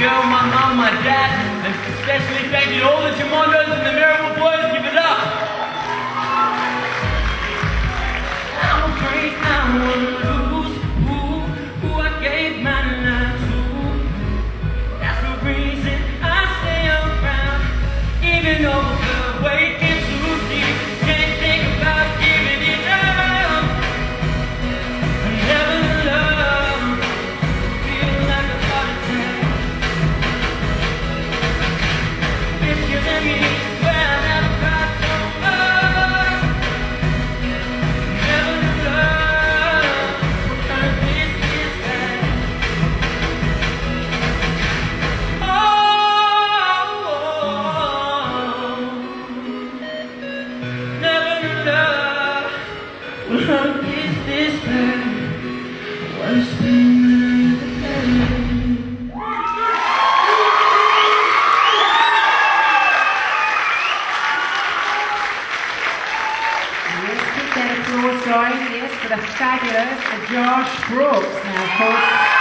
girl, my mom, my dad, and especially thank you to all the Jamondos and the Miracle Boys. Give it up. I'm afraid I will lose who I gave my life to. That's the reason I stay around, even though the weight gets too deep. Can't think about giving it up. I'm never in love. Feel like a heart attack. It's killing me. Swear I never got so much. Never in love. What kind of this is that? Never in love. What kind of this bad? Worst thing that I ever had. Yes, keep that applause going, yes, for the fabulous Josh Brookes. Now, of course,